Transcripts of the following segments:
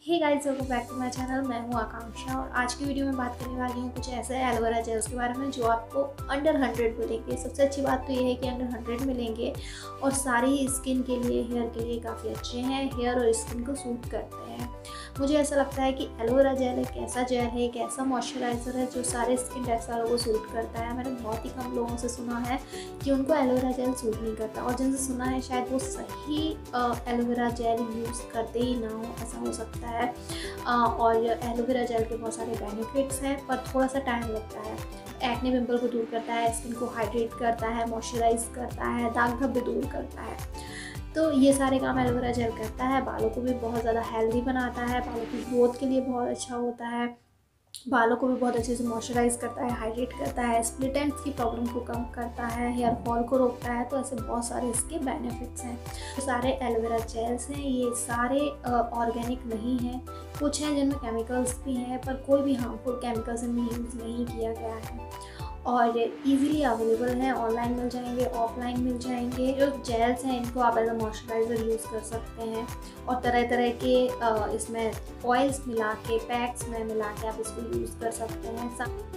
Hey guys, welcome back to my channel. मैं हूं आकांक्षा और आज की वीडियो में बात करने वाली हूं कुछ ऐसे एलोवेरा जेल्स के बारे में जो आपको अंडर 100 मिलेंगे। सबसे अच्छी बात तो ये है कि अंडर 100 मिलेंगे और सारे ही स्किन के लिए, हेयर के लिए काफ़ी अच्छे हैं, हेयर और स्किन को सूट करते हैं। मुझे ऐसा लगता है कि एलोवेरा जेल एक ऐसा जेल है, एक ऐसा मॉइस्चराइज़र है जो सारे स्किन टाइप्स वालों को सूट करता है। मैंने बहुत ही कम लोगों से सुना है कि उनको एलोवेरा जेल सूट नहीं करता, और जिनसे सुना है शायद वो सही एलोवेरा जेल यूज़ करते ही ना हो, ऐसा हो सकता है। और एलोवेरा जेल के बहुत सारे बेनिफिट्स हैं, पर थोड़ा सा टाइम लगता है। एक्ने पिंपल को दूर करता है, स्किन को हाइड्रेट करता है, मॉइस्चराइज करता है, दाग धब्बे दूर करता है। तो ये सारे काम एलोवेरा जेल करता है। बालों को भी बहुत ज़्यादा हेल्दी बनाता है, बालों की ग्रोथ के लिए बहुत अच्छा होता है, बालों को भी बहुत अच्छे से मॉइस्चराइज करता है, हाइड्रेट करता है, स्प्लिट एंड्स की प्रॉब्लम को कम करता है, हेयर फॉल को रोकता है। तो ऐसे बहुत सारे इसके बेनिफिट्स हैं। तो सारे एलोवेरा जेल्स हैं, ये सारे ऑर्गेनिक नहीं हैं। कुछ हैं जिनमें केमिकल्स भी हैं, पर कोई भी हार्मफुल केमिकल्स इनमें यूज़ नहीं किया गया है और इजीली अवेलेबल हैं। ऑनलाइन मिल जाएंगे, ऑफलाइन मिल जाएंगे। जो जेल्स हैं इनको आप एज अ मॉइस्चराइज़र यूज़ कर सकते हैं और तरह तरह के इसमें ऑयल्स मिला के, पैक्स में मिला के आप इसको यूज़ कर सकते हैं।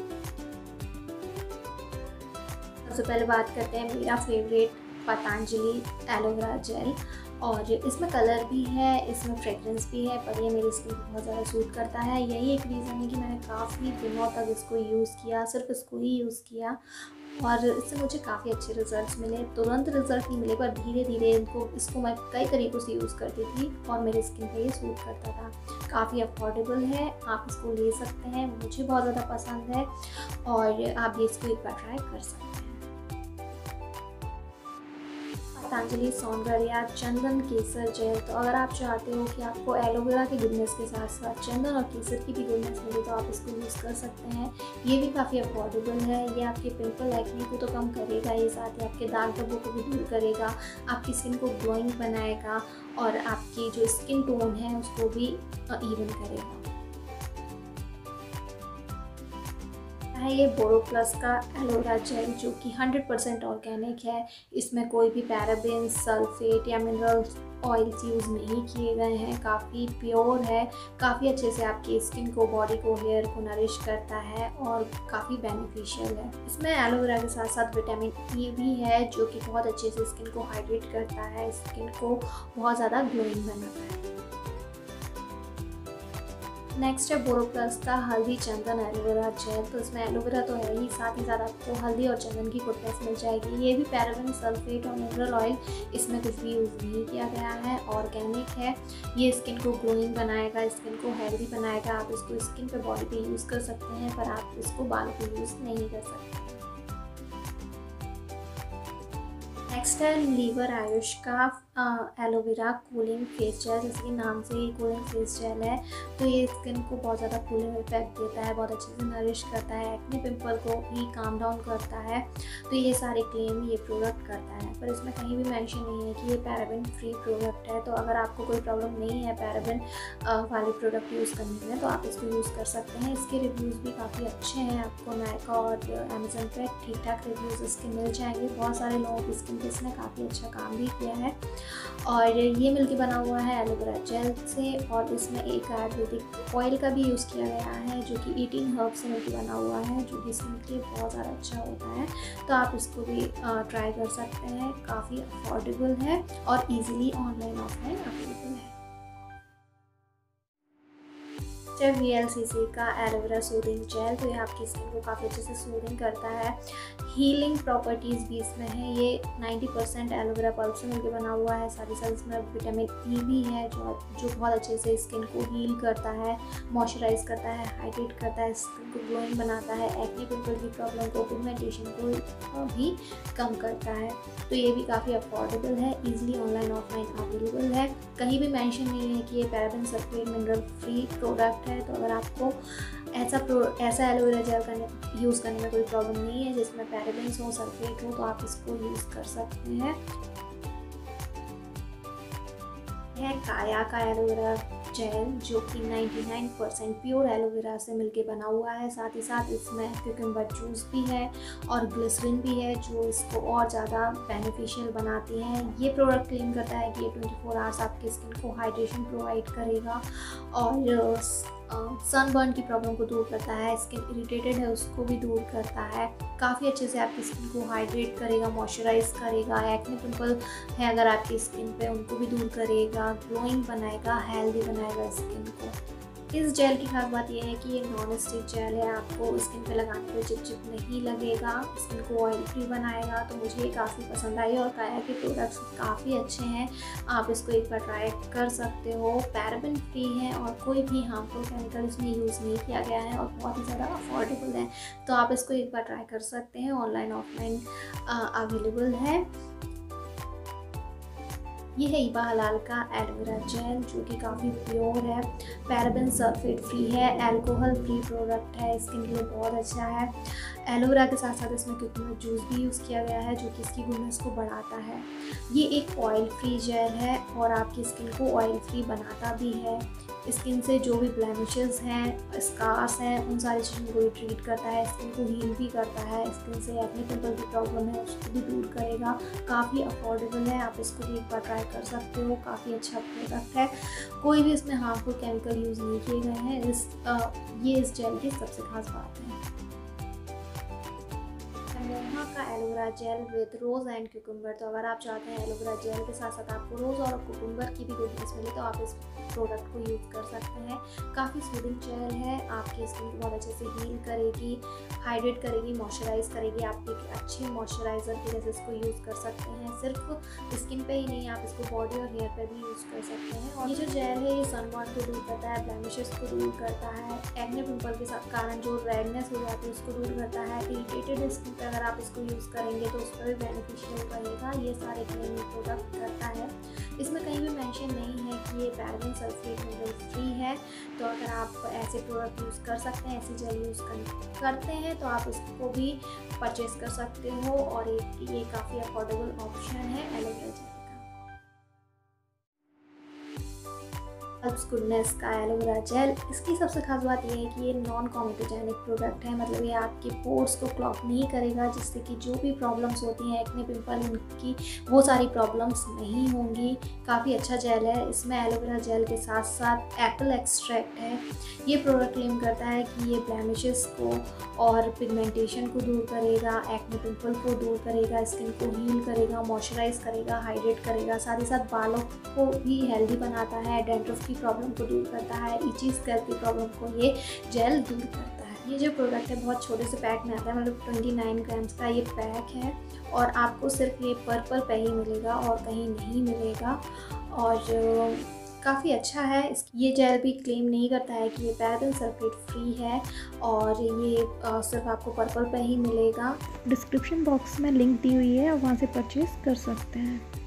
सबसे पहले बात करते हैं मेरा फेवरेट पतंजलि एलोवेरा जेल। और इसमें कलर भी है, इसमें फ्रेगरेंस भी है, पर ये मेरी स्किन को बहुत ज़्यादा सूट करता है। यही एक रीज़न है कि मैंने काफ़ी दिनों तक इसको यूज़ किया, सिर्फ इसको ही यूज़ किया और इससे मुझे काफ़ी अच्छे रिजल्ट्स मिले। तुरंत रिजल्ट नहीं मिले, पर धीरे धीरे इसको मैं कई तरीक़ों से यूज़ करती थी और मेरी स्किन पे ये सूट करता था। काफ़ी अफोर्डेबल है, आप इसको ले सकते हैं, मुझे बहुत ज़्यादा पसंद है और आप भी इसको एक बार ट्राई कर सकते हैं। पतंजलि सौंदर्या चंदन केसर जेल। तो अगर आप चाहते हो कि आपको एलोवेरा की गुडनेस के साथ साथ चंदन और केसर की भी गुडनेस मिले तो आप इसको यूज़ कर सकते हैं। ये भी काफ़ी अफोर्डेबल है। ये आपके पिंपल एक्ने को तो कम करेगा ही, साथ ही आपके दाग धब्बों को भी दूर करेगा, आपकी स्किन को ग्लोइंग बनाएगा और आपकी जो स्किन टोन है उसको भी इवन करेगा। है ये बोरोप्लस का एलोवेरा जेल जो कि 100% ऑर्गेनिक है। इसमें कोई भी पैराबेन, सल्फेट या मिनरल ऑयल्स यूज़ नहीं किए गए हैं। काफ़ी प्योर है, काफ़ी अच्छे से आपकी स्किन को, बॉडी को, हेयर को नरिश करता है और काफ़ी बेनिफिशियल है। इसमें एलोवेरा के साथ साथ विटामिन ई भी है जो कि बहुत अच्छे से स्किन को हाइड्रेट करता है, स्किन को बहुत ज़्यादा ग्लोइंग बनाता है। नेक्स्ट है बोरोप्लस का हल्दी चंदन एलोवेरा जेल। तो इसमें एलोवेरा तो है ही, साथ ही साथ आपको हल्दी और चंदन की गुडनेस मिल जाएगी। ये भी पैराबेन, सल्फेट और मिनरल ऑयल इसमें कुछ भी यूज़ नहीं किया गया है, ऑर्गेनिक है। ये स्किन को ग्लोइंग बनाएगा, स्किन को हेल्दी बनाएगा। आप इसको स्किन पे, बॉडी पे यूज़ कर सकते हैं, पर आप इसको बालों पे यूज़ नहीं कर सकते। नेक्स्ट है लीवर आयुष का एलोवेरा कूलिंग फेस जेल। जैसे कि नाम से ही कूलिंग फेस जेल है, तो ये स्किन को बहुत ज़्यादा कूलिंग इफेक्ट देता है, बहुत अच्छे से नरिश करता है, एक्ने पिंपल को भी काम डाउन करता है। तो ये सारे क्लेम ये प्रोडक्ट करता है, पर इसमें कहीं भी मेंशन नहीं है कि ये पैराबेन फ्री प्रोडक्ट है। तो अगर आपको कोई प्रॉब्लम नहीं है पैराबेन वाले प्रोडक्ट यूज़ करने में तो आप इसको यूज़ कर सकते हैं। इसके रिव्यूज़ भी काफ़ी अच्छे हैं, आपको नायका और अमेजन पे ठीक ठाक रिव्यूज़ इसके मिल जाएंगे। बहुत सारे लोगों की स्किन पे इसने काफ़ी अच्छा काम भी किया है और ये मिलके बना हुआ है एलोवेरा जेल से। और इसमें एक आयुर्वेदिक ऑयल का भी यूज़ किया गया है जो कि 18 हर्ब से मिलके बना हुआ है, जो कि स्किन के लिए बहुत ज़्यादा अच्छा होता है। तो आप इसको भी ट्राई कर सकते हैं। काफ़ी अफोर्डेबल है और इजीली ऑनलाइन ऑफलाइन अवेलेबल है। VLCC का एलोवेरा सूदिंग जेल। तो ये आपकी स्किन को काफ़ी अच्छे से सूदिंग करता है, हीलिंग प्रॉपर्टीज़ भी इसमें है। ये 90% एलोवेरा पल्प से मिलकर बना हुआ है, साथ ही साथ इसमें विटामिन ई भी है जो बहुत अच्छे से स्किन को हील करता है, मॉइस्चराइज करता है, हाइड्रेट करता है, स्किन को ग्लोइंग बनाता है, एक्ने पिंपल की प्रॉब्लम को, पिगमेंटेशन को भी कम करता है। तो ये भी काफ़ी अफोर्डेबल है, ईजिली ऑनलाइन ऑफलाइन अवेलेबल है। कहीं भी मेंशन नहीं है कि ये paraben, sulphate, mineral free product है। तो अगर आपको ऐसा एलोवेरा जेल यूज़ करने में कोई प्रॉब्लम नहीं है जिसमें पैराबेन्स हो, सल्फेट हो, तो आप इसको यूज़ कर सकते हैं। है काया का एलोवेरा जेल जो कि 99% प्योर एलोवेरा से मिलके बना हुआ है। साथ ही साथ इसमें क्यूकम्बर जूस भी है और ग्लिसरीन भी है जो इसको और ज़्यादा बेनिफिशियल बनाती हैं। ये प्रोडक्ट क्लेम करता है कि ये 24 आवर्स आपकी स्किन को हाइड्रेशन प्रोवाइड करेगा और सनबर्न की प्रॉब्लम को दूर करता है, स्किन इरिटेटेड है उसको भी दूर करता है, काफ़ी अच्छे से आपकी स्किन को हाइड्रेट करेगा, मॉइस्चराइज करेगा, एक्ने पिंपल है अगर आपकी स्किन पे उनको भी दूर करेगा, ग्लोइंग बनाएगा, हेल्दी बनाएगा स्किन को। इस जेल की खास बात यह है कि ये नॉन स्टिक जेल है, आपको स्किन पे लगाने पे चिपचिप नहीं लगेगा, स्किन को ऑयल फ्री बनाएगा। तो मुझे ये काफ़ी पसंद आई और काया के प्रोडक्ट्स काफ़ी अच्छे हैं, आप इसको एक बार ट्राई कर सकते हो। पैराबेन फ्री है और कोई भी हार्मफुल केमिकल इसमें यूज़ नहीं किया गया है और बहुत ही ज़्यादा अफोर्डेबल है, तो आप इसको एक बार ट्राई कर सकते हैं। ऑनलाइन ऑफलाइन अवेलेबल है। ये है ईबा हलाल का एलोवेरा जेल जो कि काफ़ी प्योर है, पैराबेन सल्फेट फ्री है, अल्कोहल फ्री प्रोडक्ट है, स्किन के लिए बहुत अच्छा है। एलोवेरा के साथ साथ इसमें क्यूकम्बर जूस भी यूज़ किया गया है जो कि इसकी गुडनेस को बढ़ाता है। ये एक ऑयल फ्री जेल है और आपकी स्किन को ऑयल फ्री बनाता भी है। स्किन से जो भी ब्लेमिशेस हैं, स्कार्स हैं, उन सारी चीज़ों को भी ट्रीट करता है, स्किन को हील भी करता है, स्किन से एक्ने पिंपल की प्रॉब्लम है उसको भी दूर करेगा। काफ़ी अफोर्डेबल है, आप इसको भी एक बार ट्राई कर सकते हो, काफ़ी अच्छा प्रोडक्ट है। कोई भी इसमें हार्मफुल केमिकल यूज़ नहीं किए गए हैं। ये इस जेल की सबसे खास बात है। मोहा का aloe vera gel with rose and cucumber. तो अगर आप चाहते हैं एलोवेरा जेल के साथ साथ आपको रोज़ और क्यूकम्बर की भी गुडनेस मिले तो आप इस प्रोडक्ट को यूज़ कर सकते हैं। काफ़ी सूदिंग जेल है, आपकी स्किन को बहुत अच्छे से हील करेगी, हाइड्रेट करेगी, मॉइस्चराइज करेगी। आप एक अच्छे मॉइस्चराइज़र की जैसे इसको यूज़ कर सकते हैं। सिर्फ स्किन पे ही नहीं, आप इसको बॉडी और हेयर पे भी यूज़ कर सकते हैं। और ये जो जेल है ये सनबर्न को दूर करता है, ब्लेमिशेस को दूर करता है, एक्ने पिंपल के साथ कारण जो रेडनेस हो जाती है उसको दूर करता है। इरिटेटेड स्किन पे अगर आप इसको यूज़ करेंगे तो उस पर भी बेनिफिशियल रहेगा। ये सारे क्लीन प्रोडक्ट करता है। इसमें कहीं भी मेंशन नहीं है कि ये पैराबेन सल्फेट मिनरल फ्री है, तो अगर आप ऐसे प्रोडक्ट यूज़ कर सकते हैं, ऐसी जेल यूज़ करते हैं तो आप इसको भी परचेज़ कर सकते हो और ये काफ़ी अफोर्डेबल ऑप्शन है एलोवेरा जेल। गुडनेस का एलोवेरा जेल, इसकी सबसे खास बात यह है कि ये नॉन कॉमेटोजेनिक प्रोडक्ट है, मतलब ये आपके पोर्स को क्लॉग नहीं करेगा, जिससे कि जो भी प्रॉब्लम्स होती हैं एक्ने पिंपल इनकी वो सारी प्रॉब्लम्स नहीं होंगी। काफ़ी अच्छा जेल है। इसमें एलोवेरा जेल के साथ साथ एप्पल एक्सट्रैक्ट है। ये प्रोडक्ट क्लेम करता है कि ये ब्लेमिशेस को और पिगमेंटेशन को दूर करेगा, एक्ने पिंपल को दूर करेगा, स्किन को हील करेगा, मॉइस्चराइज करेगा, हाइड्रेट करेगा, साथ ही साथ बालों को भी हेल्दी बनाता है, डेंड्रफ प्रॉब्लम को दूर करता है, इची स्कैल्प की प्रॉब्लम को ये जेल दूर करता है। ये जो प्रोडक्ट है बहुत छोटे से पैक में आता है, मतलब 29 ग्राम्स का ये पैक है और आपको सिर्फ ये पर्पल पे ही मिलेगा और कहीं नहीं मिलेगा और काफ़ी अच्छा है। ये जेल भी क्लेम नहीं करता है कि ये पैराबेन सल्फेट फ्री है और ये सिर्फ आपको पर्पल पे ही मिलेगा। डिस्क्रिप्शन बॉक्स में लिंक दी हुई है, आप वहाँ से परचेज़ कर सकते हैं।